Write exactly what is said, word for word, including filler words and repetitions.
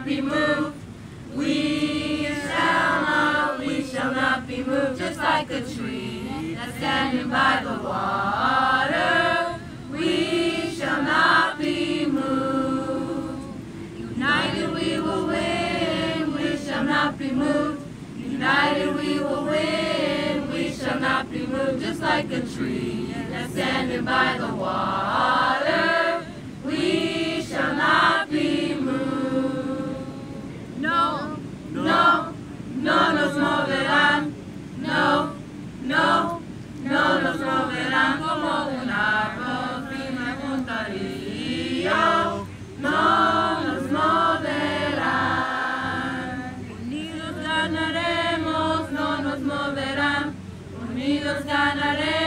not be moved. We shall not, we shall not be moved. Just like a tree that's standing by the water, we shall not be moved. United we will win, we shall not be moved. United we will win, we shall not be moved. Just like a tree that's standing by the water, we shall not be moved. No, no, no nos moverán. No, no, no nos moverán. Como un árbol firme junto al río, no nos moverán. Unidos ganaremos, no nos moverán. Unidos ganaremos.